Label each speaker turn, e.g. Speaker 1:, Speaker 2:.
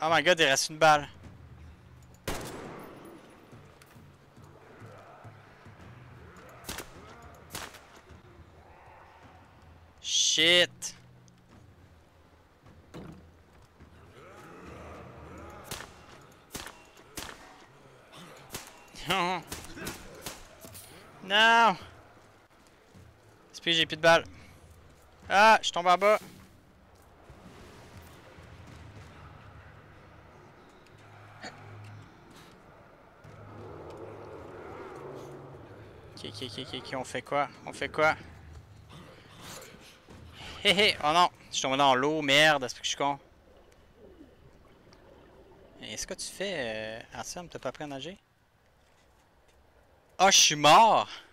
Speaker 1: Oh my god, il reste une balle. Shit. Non. Non. SP, j'ai plus de balles. Ah, je tombe en bas. Ok, on fait quoi? On fait quoi? Hé hé, oh non, je suis tombé dans l'eau, merde, est-ce que je suis con? Est-ce que tu fais, Arsène, t'as pas appris à nager? Oh, je suis mort!